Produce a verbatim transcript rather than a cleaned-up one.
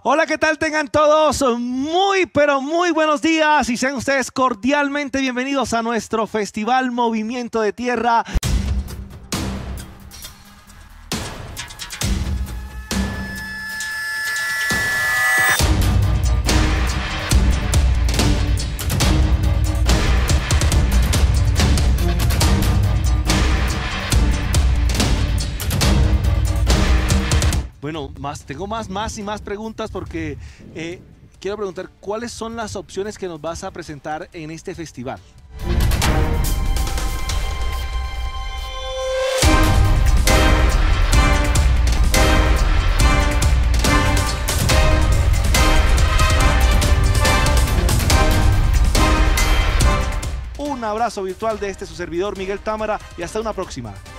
Hola, ¿qué tal? Tengan todos muy, pero muy buenos días y sean ustedes cordialmente bienvenidos a nuestro Festival Movimiento de Tierra. Bueno, más, tengo más, más y más preguntas porque eh, quiero preguntar cuáles son las opciones que nos vas a presentar en este festival. Un abrazo virtual de este su servidor Miguel Támara y hasta una próxima.